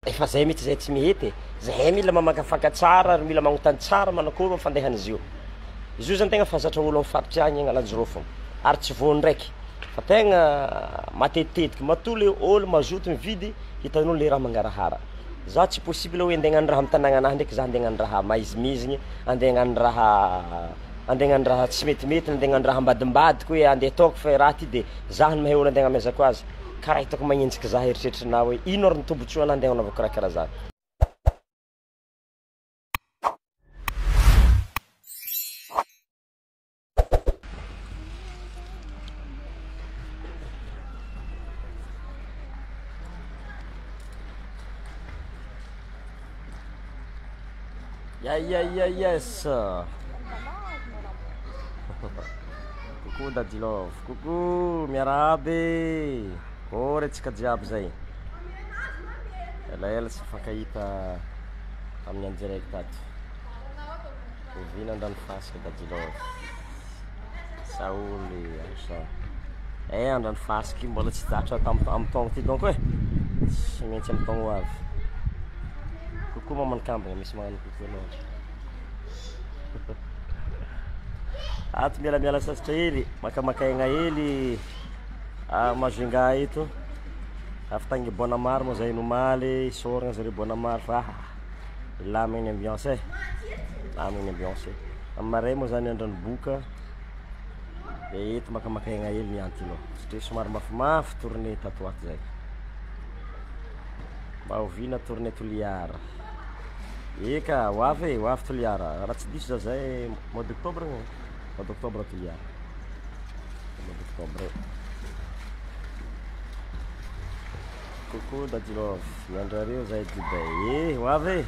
Efa zay mihitsy zay tsy mihety zay mila mamakafaka tsara ary mila magnontany tsara manakôry ny fandehan'izy io. Izy io zany tegna fazatra olo amin'ny faritra agny Agnalanjiro fogna ary tsy voany ndraiky fa tegna matetitetiky matoly olo mazoto mividy hitan'olo le raha mangarahara. Za tsy possible hoe andeha hagnano raha amin'ny tanàgnanahy ndraiky za andeha hagnano raha maizimizigny, andeha hagnano raha tsy metimety, andeha hagnano raha ambadimbadika hoe andeha ataoko fa raha ty de za ny mahay olo andeha hagnamezako azy. Karaha hitako magnenjiky za eritreritrinao hoe ino ary ny tombotsoa andeha hanaovako raha karaha zany. Yes. Coucou Dadilov, coucou miaraby. Ora tsika jiaby zay. Ela tsy fankahita amin'ny en direct ato. Ovina an-dranomasina Dadilov. Saoly Aisha. An-dranomasina mbola tsy zatra amin'ny taogno ty donc tsy maintsy amin'ny taogno avy. Coucou maman kambagna misy magnano coucou anao. Ato miala sasatra hely makamakaigna hely Majunga eto after tagny Bonamar moa zay nomaly soragna zare Bonamar fa ilamigny ambiance lamigny ambiance amaray moa zany andranoboka de eto makamakaigna hely niantino satria somary mafimafy tournée tato ato zay mba ovina tournée Toliara. Eka hoavy Toliara raha tsy diso za zay mois d'octobre Toliara mois d'octobre. Coucou Dadilov miandrareo zay Dubai hoavy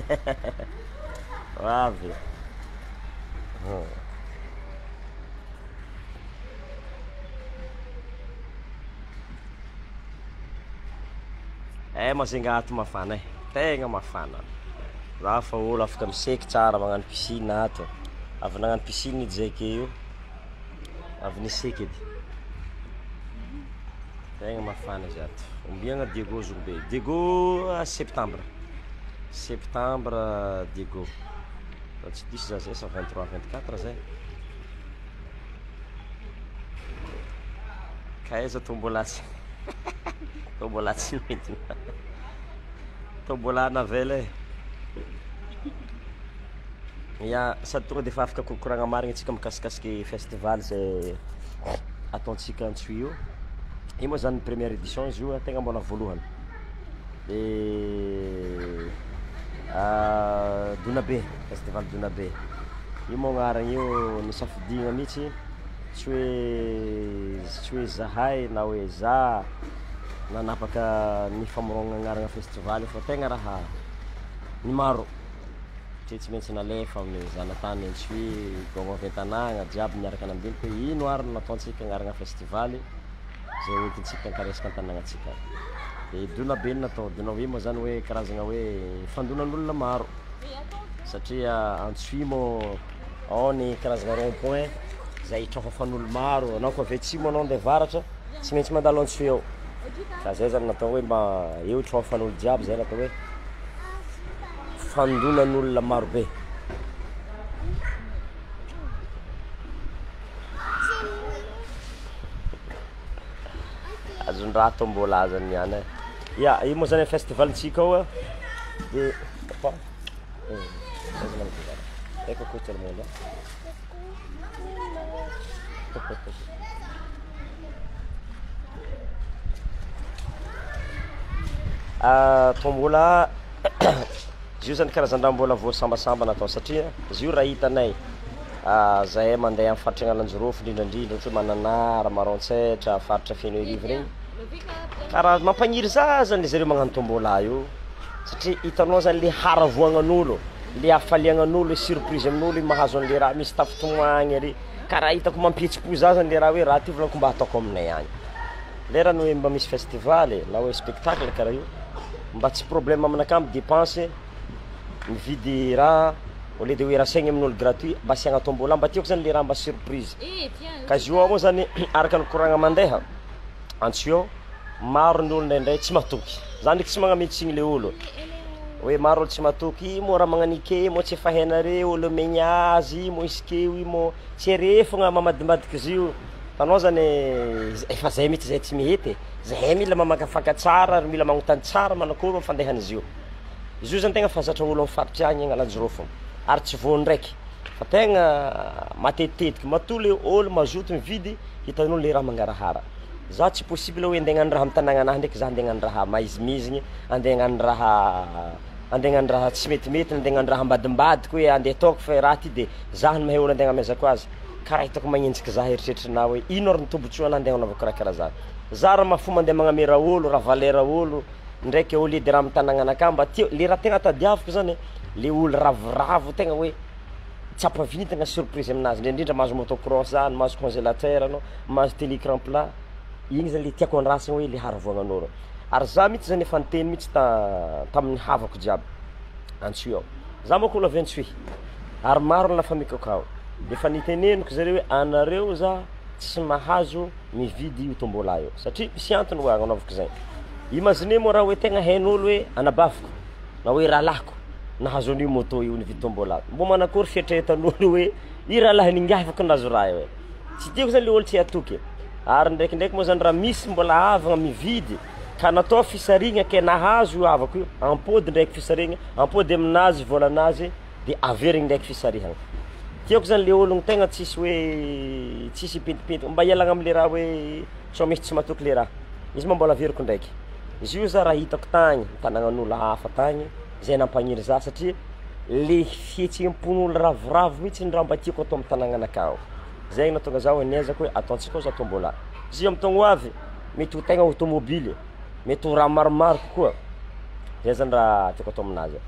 hoavy Mazinga ato mafana tegna mafana. Za fa olo afaka miseky tsara magnano piscine ato. Avy nagnano piscine izy zay ke io. Avy niseky edy. Tegna mafana izy ato. Ombiagna Diego Zoube. Diego septembre Diego. Fa tsy diso za zay sa 23-24 zay. Kaiza tombolatsy. Tombolatsy mety. Tombola navele. Ya sady tonga de fa afaka kokoragna marigny antsika mikasikasiky festival zay ataontsika antsoy io. Io moa zany première édition izy io tegna mbola voalohany. De Donabe, festival Donabe. Io moa agnarana io nisafidigna mihitsy tsy hoe zahay na hoe za nanapaka ny famorogna agnarana festival fa tegna raha ny maro tsy maintsy nalefa amin'ny zanatany antsoy gôgno tanàgna jiaby miaraka nambeniko hoe ino ary nataontsika agnarana festival zay hoentintsika ankaresaka an-tanàgnatsika. De Donabe natao Donabe moa zany hoe karazagna hoe fandonan'olona maro satria antsoy moa ao ny karazagna rond-point zay itrofafan'olo maro anao koa avy atsimo anao andeha varatra tsy maintsy mandalo antsoy ao ka zay zany natao hoe mba eo itrofafan'olo jiaby zay natao hoe fandonan'olona maro be. Azon-draha tombola zany niany ya io moa zany festivaltsika ao de ecco questo è il mondo. Tombola izy io zany karazan-draha mbola voasambasamba natao satria izy io raha hitanay zahay mandeha amin'ny faritra Agnalanjiro indrindrandrindra ohatra hoe Mananara, Maroantsetra, faritra Fenorivo regny karaha mampagniry zany le zareo magnano tombola io satria hitanao zany le haravoagnan'olo le hafaliagnan'olo le surprise amin'olo mahazo an'le raha misy tafitomoagny ary karaha hitako mampihetsi-po za zany le raha hoe raha ty volako mba ataoko aminay agny lerany hoe mba misy festival na hoe spectacle karaha io mba tsy problème aminakay amin'ny dépense mividy raha au lieu de hoe rasaigny amin'olo gratuit mba asiagna tombola mba tiako zany le raha mba surprise ka izy io moa zany araka ny koragna mandeha antsoy ao maro ny olo ndraindray tsy matoky za ndraiky tsy magnametsiny le olo hoe maro olo tsy matoky mo raha magnanike mo tsy efa hainare olo megny azy mo isikeo mo tsy ere fogna mamadimadiky izy io tanao zany efa zay mihitsy zay tsy mihety zay mila mamakafaka tsara mila magnontany tsara manakôry fandehan'izy io izy io zany tegna fazatra olo amin'ny faritra agny agnalanjiro fogna ary tsy voa ndraiky fa tegna matetitetiky matoa le olo mazoto mividy hitan'olo le raha mangarahara za tsy possible hoe andeha hagnano raha amin'ny tanàgnanahy ndraiky za andeha hagnano raha maizimizigny andeha hagnano raha tsy metimety andeha hagnano raha ambadimbadika hoe andeha ataoko fa raha ty de za no mahay olo andeha hagnamezako azy karaha hitako magnenjiky za eritreritrinao hoe ino ary ny tombotsoa anah andeha hanaovako karaha za za raha mafomba andeha magnamera olo raha valera olo ndraiky au lieu de raha amin'ny tanàgnanakah mba tio le raha tegna tadiaviko zany le olo ravoravo tegna hoe tsapa vintagna surprise aminazy indrindra mahazo motocross zany mahazo congélateur anao mahazo télécran plat igny zany le tiako andrasana hoe le haravoagnan'olo ary za mihitsy zany efa niteny mihitsy tamin'ny havako jiaby antsoio za manko olo avy Antsoy ary maro ny lafamiko akao efa niteneniko zareo hoe anareo za tsy mahazo mividy io tombola io satria misy antony ho agnanovako zay imagine mo raha hoe tegna hain'olo hoe anabaviko na hoe rahalahiko nahazo an'io moto io nividy tombola mbo manakory fietretan'olo hoe i rahalahy ningahy afaka nazo raha io tsy tiako zany le olo tsy atoky ary ndraikindraiky moa zany raha misy mbola avagna mividy ka natao fisarigna ke nahazo io havako io ampody ndraiky fisarigna ampody aminazy volanazy de averigny ndraiky fisarihagna tiako zany le ologno tegna tsisy hoe tsisy pentipentiky mba hialagna am'le raha hoe sao misy tsy matoky le raha izy mba mbola averiko ndraiky izy io za raha hitako tagny tanàgnan'olo hafa tagny zay nampagniry za satria le fihetsempon'olo ravoravo mihitsy ny raha mba tiako atao amin'ny tanàgnanakao zay natonga za hoe niezako hoe ataontsika za tombola izy io am'togno avy mety ho tegna automobily mety ho raha maromaro kokoa zay zany raha tiako atao aminazy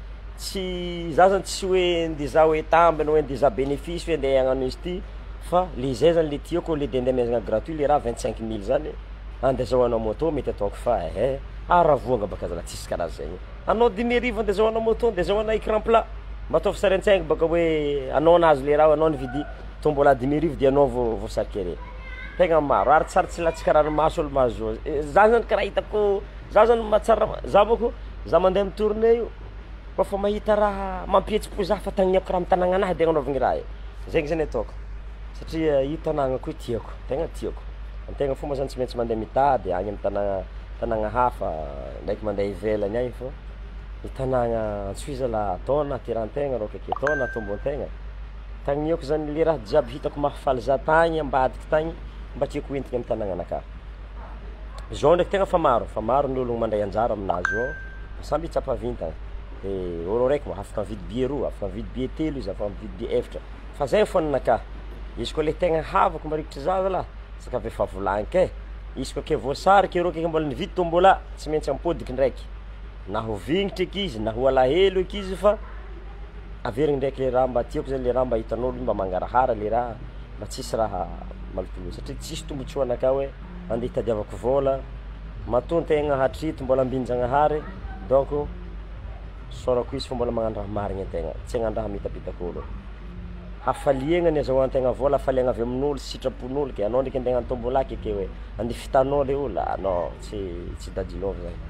tsy za zany tsy hoe ndiza hoe tambiny hoe ndiza bénéfice hoe andeha hagnano izy ty fa le zay zany le tiako le de andeha mezagna gratuit le raha 25 000 zany andeha zahoana moto mety ataoko fa aravoanga baka zala tsisy karaha zegny anao 10 000 andeha zahoana moto andeha zahoana écran plat mba ataovy sarin-tsaigny baka hoe anao nazo le raha anao nividy tombola 10 000 de anao vo sarikere tegna maro ary tsara tsy latsy karaha maso olo mahazo za zany karaha hitako za zany matsara za bako za mandeha amin'ny tournée io kofa mahita raha mampihetsi-po za fa tagniniako karaha amin'ny tanàgnanahy de agnanovagny raha io zegny zany ataoko satria io tanàgna koa tiako tegna tiako antegna fomba zany tsy maintsy mandeha mitady agny amin'ny tanàgna hafa ndraiky mandeha ivelany agny fô ny tanàgna Antsoy zala ataona atirantegna rô kaiky ataona tombontegna tagniniako zany le raha jiaby hitako mahafaly za tagny ambadiky tagny mba tiako entigny amin'ny tanàgnanakahy zao ndraiky tegna fa maro ny ologno mandray anjara aminazy ao samby hitsapa vintagna de olo raiky afaka mividy billet roa afaka mividy billet telo izy afaka mividy billet efatra fa zay fonanakahy izy koa le tegna havako marikitry za zala saka ave fa volagniky izy koa ke voasariky rô ke mbola nividy tombola tsy maintsy ampodiky ndraiky na ho vignitry eky izy na ho alahelo eky izy fa averigny ndraiky le raha mba tiako zany le raha mba hitan'olo mba mangarahara le raha mba tsisy raha malotoloto satria tsisy tombotsoa anakah hoe andeha hitadiavako vola matontegna hatrito mbola ambin-jagnahary donc saorako izy fa mbola magnano raha marigny antegna tsy hagnano raha mitapitaka olo hafaliagna ny azahoantegna vola hafaliagna avy amin'olo sitrapon'olo ke anao ndraiky andeha hagnano tombola keke hoe andeha fitanao le olo non tsy dadilôvy zany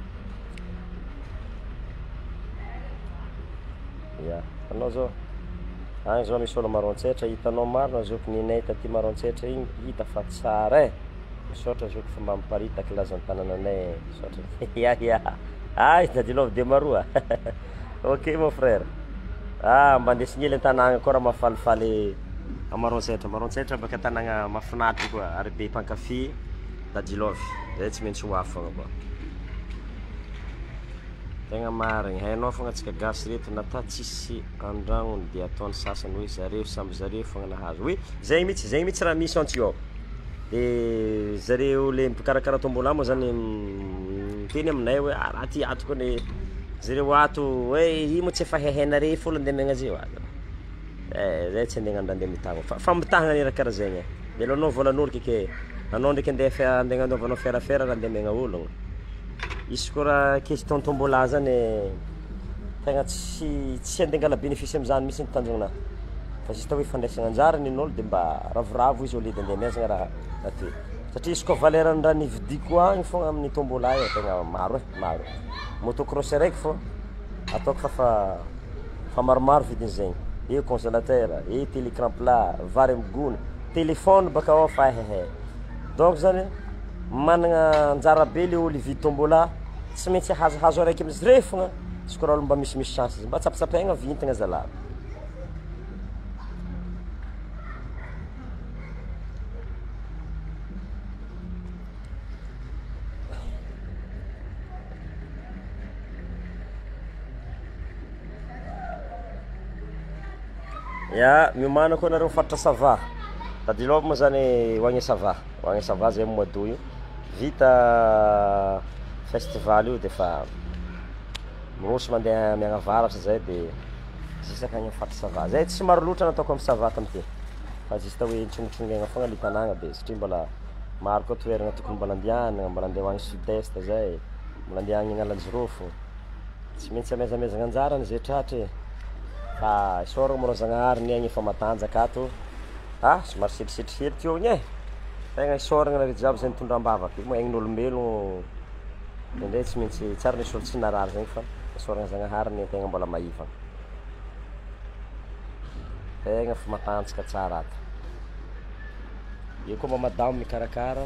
ya anao zao agny zao misy olo maroantsetra hitanao marina zoko ninay taty maroantsetra igny hita fa tsara misaotra zoko fa mba miparitaky lazan'ny tanànanay misaotra ya dadilôvy de maroa ok mon frère mba andeha signely an-tanàgna koa raha mahafalifaly maroantsetra baka tanàgna mahafinaritra koa ary be mpankafy dadilôvy zay tsy maintsy ho afo fogna koa tegna marigny hainao fogna antsika gasy reto nata tsisy andragnony de ataony sasany hoe zareo samby zareo fogna nahazo hoe zay mihitsy raha misy antsy ao de zareo le mpikarakara tombola moa zany teny aminay hoe raha ty atoko ny zareo ato hoe imo tsy efa haihainare folo andeha megnazy io zay tsy andeha gnandra andeha mitagna fa mitagna ny raha karaha zegny de anao volan'olo keke anao ndraiky andeha anaovanao ferafera raha andeha megna ologno izy koa raha question tombola zany tegna tsy andeha angala bénéfice am'zany mihitsy ny tanjognahy fa juste hoe fandraisagna anjara nin'olo de mba ravoravo izy au lieu de andeha miazagna raha aty satria izy koa valeran'ny raha nividiko agny fogna amin'ny tombola io tegna maro maro. Motocross araiky fô ataoko fa maromaro vidiny zegny. Eo congélateur, eo télécran plat, vary amigony, téléphone baka ao fa hehe. Donc zany managna anjara be le olo hividy tombola, tsy maintsy hazohazo araiky amin'izy re fogna, izy koa raha mba misimisy chance mba tsapitsapegna vintagna zalahy. Ya, miomana koa nareo faritra Sava. Tadilova moa zany hoagny Sava zay mois d'août io. Vita festival io de fa mirosy mandeha miagnavaratra zay de zisaka agny faritra Sava. Zay tsy maro loatra nataoko amin'ny Sava tamty. Fa juste hoe ntsongatsongagna fogna le tanagna de satria mbola maro koa toerana tokony mbola andehanagna, mbola andeha hoagny sud-est zay, mbola andeha agny Analanjirofo. Tsy maintsy amezamezagna anjara zay tratra e. Fa isoragna moa Zagnahary ny agny efa matanjaka ato. Ah, somary selisetry teo igny e. Tegna isoragna re jiaby zay mitondra ambavaka. Io moa aign'olombelogno indray tsy maintsy tsara nisy olo tsy narary zegny fa isoragna Zagnahary ny tegna mbola maivagna. Tegna fa matanjaka tsara ato. Io koa mba madamo mikarakara.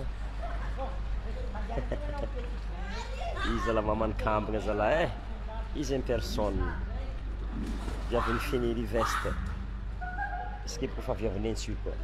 Izy zala mamany kambagna zala e. Izy en personne. Viaviny Fenery Veste. Skip koa fa viaviny Entsu koa.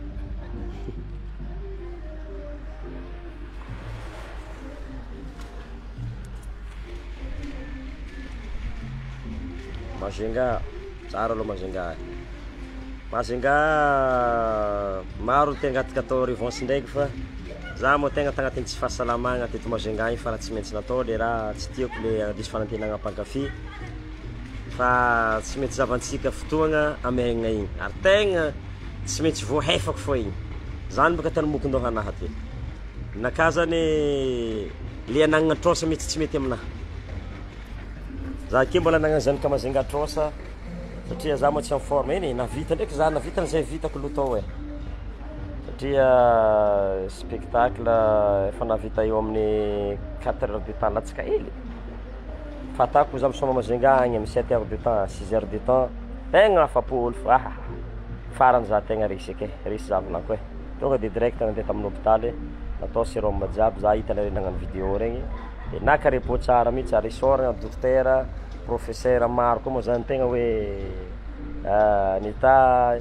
Majunga, tsara aloha Majunga. Majunga maro tegna atao revanche ndraiky fa za moa tegna tagnatin'ny tsy fahasalamagna teto Majunga igny fa raha tsy maintsy natao le raha tsy tiako le diso fanantenagna mpankafy. Fa tsy maintsy zavantsika fotoagna amegna igny. Ary tegna tsy maintsy voahefako fô igny. Zany baka tanomokon-doha anaha ty. Naka zany le anagnana trosa mihitsy tsy mety aminaha. Za ake mbola anagnana zany ka Majunga trosa satria za moa tsy en forme eny, navita ndraiky za navita an'izay vitako loha tao e. Satria spectacle efa navita eo amin'ny 4 heures de temps latsaka hely. Fatako za misoma Majunga agny amin'ny 7 heures de temps, 6 heures de temps. Tegna afa-po olo fa farany za tegna resy ake, resy zavinako e. Tonga de direct nandeha tamin'ny hôpitaly, natao sérum jiaby za hita le nagnano vidéo regny. De naka repos tsara mihitsy ary isoragna dokotera, professeur maro koa moa zany tegna hoe nita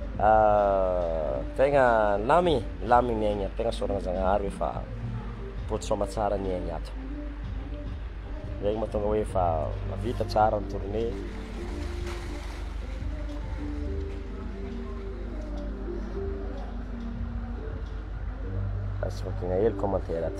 tegna lamigny ny aigny, tegna soragna Zagnahary hoe fa potsoma tsara ny aigny ato. Zegny mahatonga hoe fa vita tsara ny tournée. Asy vakigna hely commentaire ato.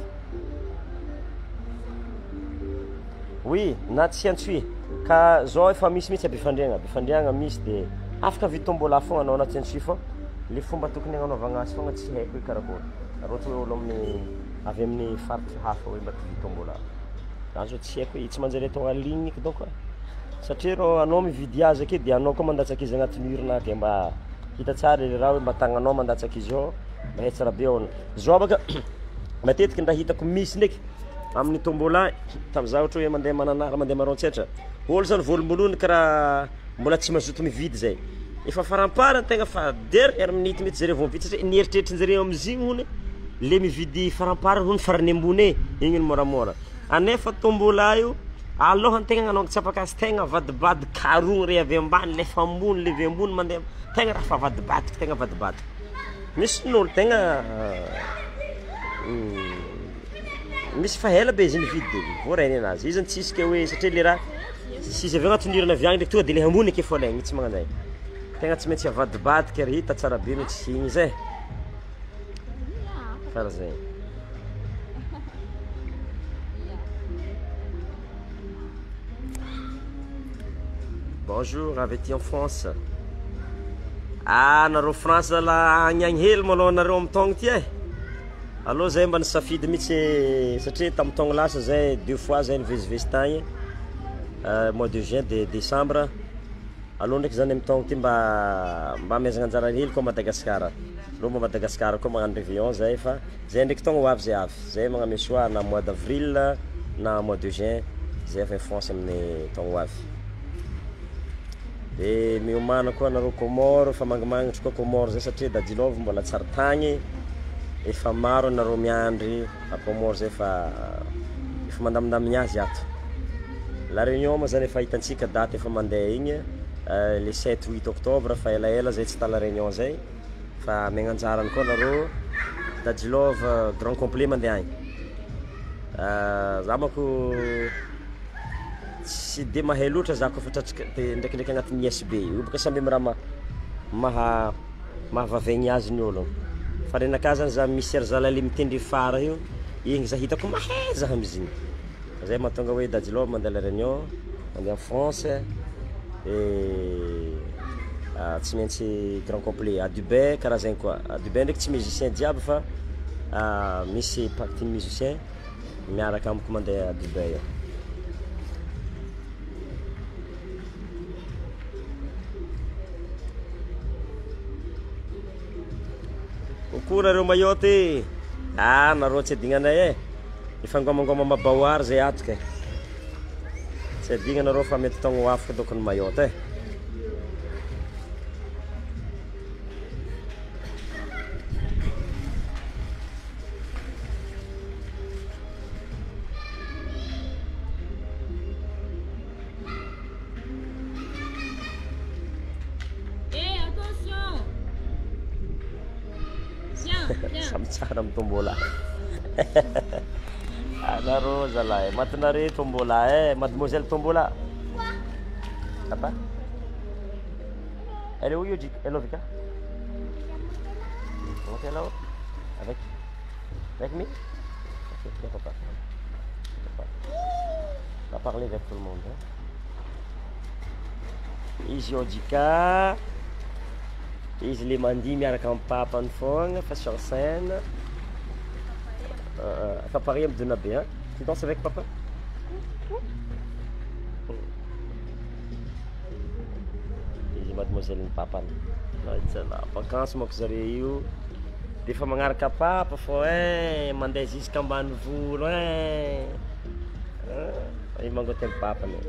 Oui, na tsy antsoy. Ka zao efa misy mihitsy befandriagna misy de afaka vidy tombola fogna anao anaty antsoy fô le fomba tokony agnanovagna azy fogna tsy haiko hoe karakory. Raha ohatra hoe olo amin'ny avy amin'ny faritra hafa hoe mba vidy tombola. Zany zao tsy haiko hoe tsy manjary atao en ligne donc satria rô anao mividy azy ake de anao koa mandatsaka izy agnatin'ny urne ake mba hita tsara le raha hoe mba tagnanao mandatsaka izy ao mba hay tsara be ao. Zao baka matetiky ndraha hitako misy ndraiky amin'ny tombola tam'za ohatra hoe mandeha mananara mandeha marontsetra olo zany volombolony karaha mbola tsy mazoto mividy zay efa faramparany tegna fa dernière minute mihitsy zareo vao mividy satria nieritreritrinjareo am'zigny hony le mividy faramparany hony farany ambony igny ny moramora anefa tombola io alohany tegna anao tsapaka azy tegna vadibady karogny re avy ambany lefa ambony le avy ambony mandeha tegna raha fa vadibadiky tegna vadibadiky misy n'olo tegna misy fa hela be izy mividy voarainy anazy izy tsisy ke hoe satria le raha sisy avy agnatin'ny urne avy agny ndraiky tonga de le ambony ake fô laigny tsy magnanjay tegna tsy maintsy avadibadiky ary hita tsara be mihitsy igny zay karaha zay. Bonjour, avy aty en France. Ah, nareo France la agny hely malôha nareo amin'ny taogno ty e. Allo zay mba nisafidy mihitsy satria tamin'ny taogno lasa zay 2 fois zay nivezivezy tagny mois de juin de décembre. Allo ndraiky zany amin'ny taogno ty mba amezagna anjara hely koa Madagasikara. rô Madagasikara koa magnano réveillon zay fa zay ndraiky taogno ho avy zay avy zay magname soit na mois d'avril na mois de juin zay avy influence amin'ny taogno ho avy. De miomana koa nareo Comore fa mangimagnitry koa Comore zay satria dadilovy mbola tsara tagny efa maro nareo miandry a Comore zay fa efa mandamindamigny azy ato. La Réunion moa zany efa hitantsika date efa mandeha igny le 7-8 octobre fa elaela zay tsy ta La Réunion zay fa megnanjarany koa nareo dadilovy grand complet mandeha agny. Za manko tsy de mahay loatra za koa fa tratrika ndraikindraiky agnatin'ny ISB io baka samby amy raha mahavavaigny azy ny ologno fa renaka zany za misy zalaly mitendry fara io igny za hitako mahay za amizigny zay mahatonga hoe dadilovy mandeha La Réunion mandeha en France tsy maintsy grand complet à Dubaï karaha zegny koa à Dubaï ndraiky tsy musicien jiaby fa misy partie musicien miaraka amiko mandeha à Dubaï io. Kokoa nareo mayoty nareo tsy adignanay efa ngomangoma mabaoary zay atoka tsy adigna nareo fa mety taogno ho afaka doko ny mayoty samy tsara amy tombola nareo zalahy matinare tombola mademoiselle tombola papa elle est où Yoji elle est Vika ok là-haut avec me ok viens papa va parler avec tout le monde izy Yojika izy le mandihy miaraka amin'ny papany fogna fa sur scène fa pari amy Dona be tu danses avec papa izy mademoiselle ny papany tsala vacances manko zare io de fa magnaraka papa fô mandeha jusqu'à ambanivolo i mangoty ny papany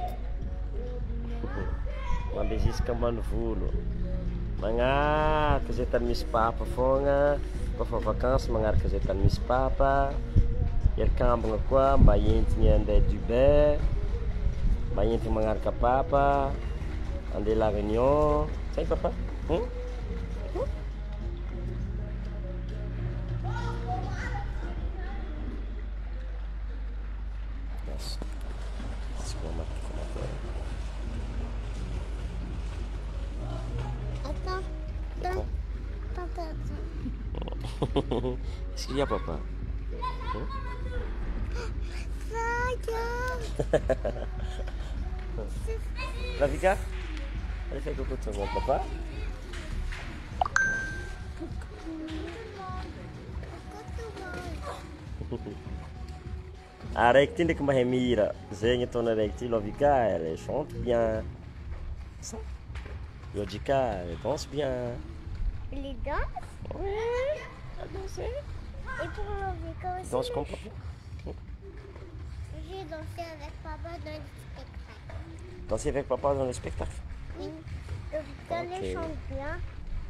mandeha jusqu'à ambanivolo magnaraka zay tany misy papa fogna kofa vacances magnaraka zay tany misy papa erikambagna koa mba entigny andeha Dubaï mba entigny magnaraka papa andeha La Réunion zay papa Qu'est-ce qu'il y a, papa? Rafika? Allez faire coucou tout le monde, papa. Araiky ty ndraiky mahay mihira zegny ataony araiky ty Lovika elle chante bien ça Yojika elle danse bien. Les danses? Oui, elle danse. Et pour Lovika aussi? Danse comme papa. J'ai dansé avec papa dans le spectacle. Danser avec papa dans le spectacle? Oui. Lovika elle chante bien.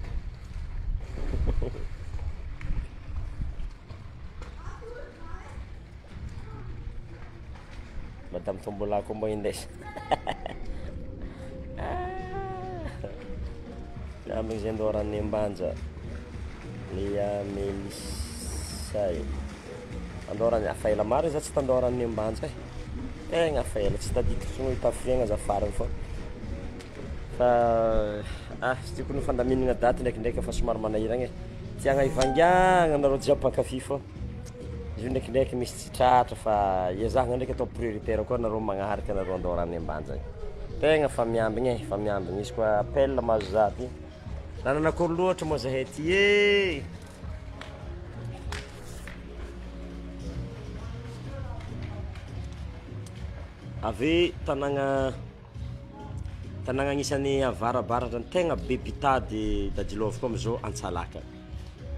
Madame Tombola ko mo hindi. Naming zendoran ni Mbanja. Lia Melisay. Andoran niya faila mari sa tandoran ni Mbanja. Nga faila sa dito sumo ipafrianga za farang fo. Sti ko no fandamin nga dati ndraikindraiky fa somary manahiragna e. Tiagna ivangiagna nareo jiaby pankafy fo. Izy ndraikindraiky misy tsy tratra fa iazahagna ndraiky atao prioritaire koa nareo magnaharika nareo andorany ambanja. Tegna fa miambigny e, fa miambigny. Izy koa appel mahazo zaty. Nananakôry loatra moa zahay ty e. Ave tanagna anisan'ny avarabaratra ny tegna be pitady Dadilov koa amizao Antsalaka.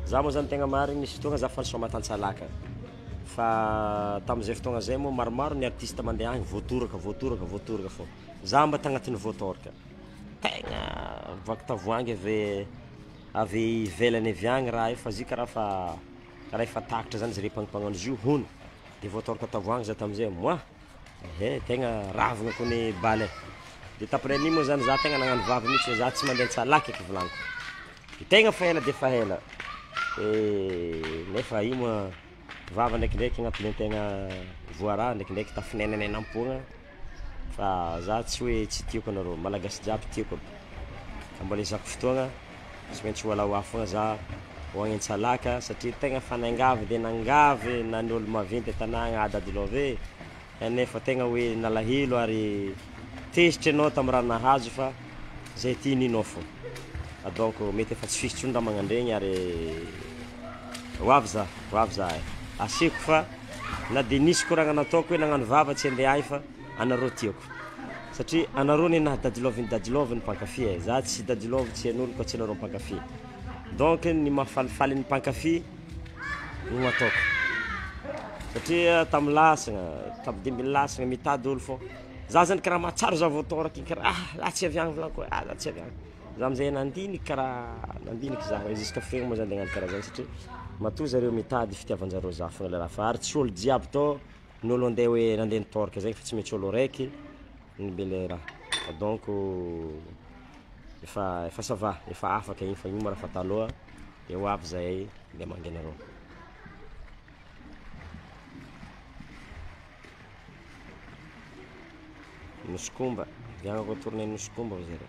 za moa zany tegna marigny nisy fotoagna za fa nisomatansalaka fa tam'izay fotoagna zay moa maromaro ny artiste mandeha agny voatoraka fô za mba tagnatin'ny voatoraka tegna mivaky tavoangy avy ivelany avy agny raha io fa zy karaha efa takatra zany zare mpagnampagnano izy io hony de voatoraka tavoangy za tam'izay moi tegna ravagna koa ny baly de taprès an'igny moa zany za tegna nagnano vava mihitsy za tsy mandeha nitsalaky eky volaniko de tegna fa ela de fa ela nefa io moa vava ndraikindraiky agnatin'ny tegna voaraha ndraikindraiky tafinenanay nampoagna fa za tsy hoe tsy tiako anareo malagasy jiaby tiako ka mbola izako fotoagna tsy maintsy hoalahoa fogna za ho agny Antsalaka satria tegna fanaingavy de nangavy na ny olo maventy tanagna dadilove nefa tegna hoe nalahelo ary tezitra anao tamin'ny raha nahazo fa zay ty ninao fô donc mety efa tsy fisitsy ndra magnandregny ary hoavy za asiko fa na de nisy koragna nataoko hoe nagnano vava tsy andeha agny fa anareo tiako satria anareo ny dadilovy ny mpankafy za tsy dadilovy tsy an'olo koa tsy anareo mpankafy donc ny mahafalifaly ny mpankafy no ataoko satria tamin'ny lasagna tamin'ny 2000 lasagna mitady olo fô za zany karaha mahatsaro za voatoraka karaha la tsy avy agny volaniko la tsy avy agny za am'izay nandiniky za jusqu'à fegny moa zany de agnano karaha zany satria matoa zareo mitady fitiavan-jareo za fogna le raha fa ary tsy olo jiaby tô ny olo andeha hoe nandeha nitoraka zegny fa tsy maintsy olo raiky ny bele raha donc efa ça va efa afaka igny fa igny moa raha fa taloha de ho avy zay de mangy anareo Noskomba viagna koa tournée Noskomba zare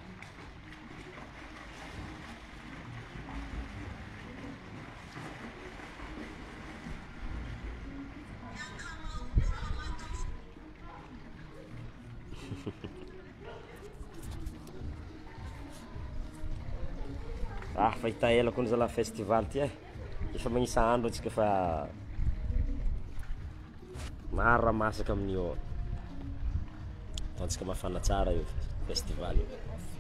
fa hita ela koa zala festival ty efa magnisa andro atsika fa maro raha masaka amin'io ataontsika mafana tsara io festival io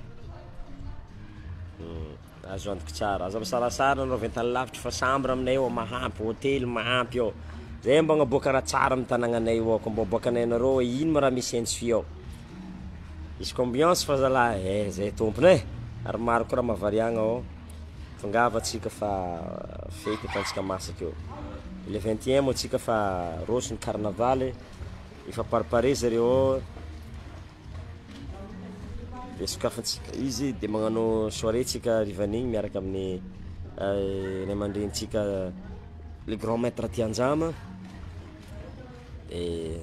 azo antoka tsara azo misarasara anao ventany lavitra fa sambre aminay eo mahampy hôtely mahampy eo zay mba agnaboaka raha tsara amin'ny tanagnanay io ako mba aboakanay anareo ino ma raha misy ensy eo izy ambiance fa zala zay tompony ary maro koa raha mahavariagna ao tongava atsika fa fety ataontsika masaka eo le 21 moa atsika fa rosy ny carnaval efa paripare zareo de sokafantsika izy de magnano soirée tsika rivanigny miaraka amin'ny ray aman-drenitsika le grand maître Tianjama de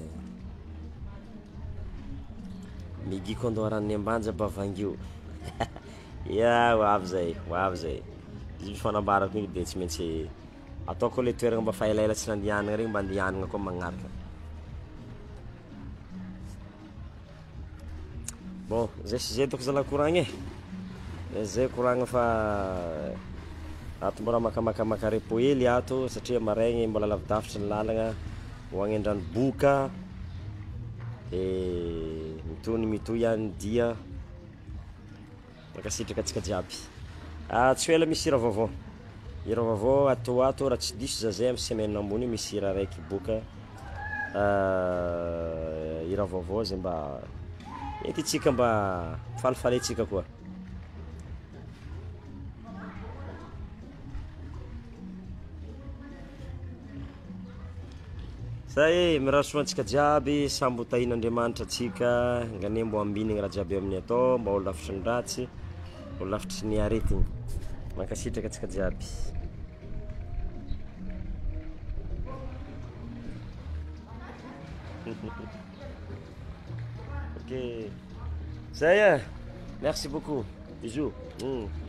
Migi Kondoran'ny Ambanja Bavangio ya ho avy zay izy fanambarako igny de tsy maintsy ataoko le toeragna mba fa elaela tsy nandianagna regny mba andianagna koa magnaraka bon zay sy zay doko zala koragny zay koragna fa ato mbola makamaka repo hely ato satria maraigny mbola lavidavitra ny lalagna ho agny an-dranoboka de mitony mitoy ihany dia makasitraka atsika jiaby tsy ela misy hira vaovao ato raha tsy diso za zay amin'ny semaine ambony misy hira raiky boka hira vaovao zay mba mety tsika mba falifaly tsika koa zay miraso antsika jiaby sambo tahin'Andriamanitra atsika ngane mbo ambinigny raha jiaby amin'ny atao mba ho lavitry ny ratsy ho lavitry ny aretigny mankasitraka atsika jiaby ok zay merci beaucoup bisous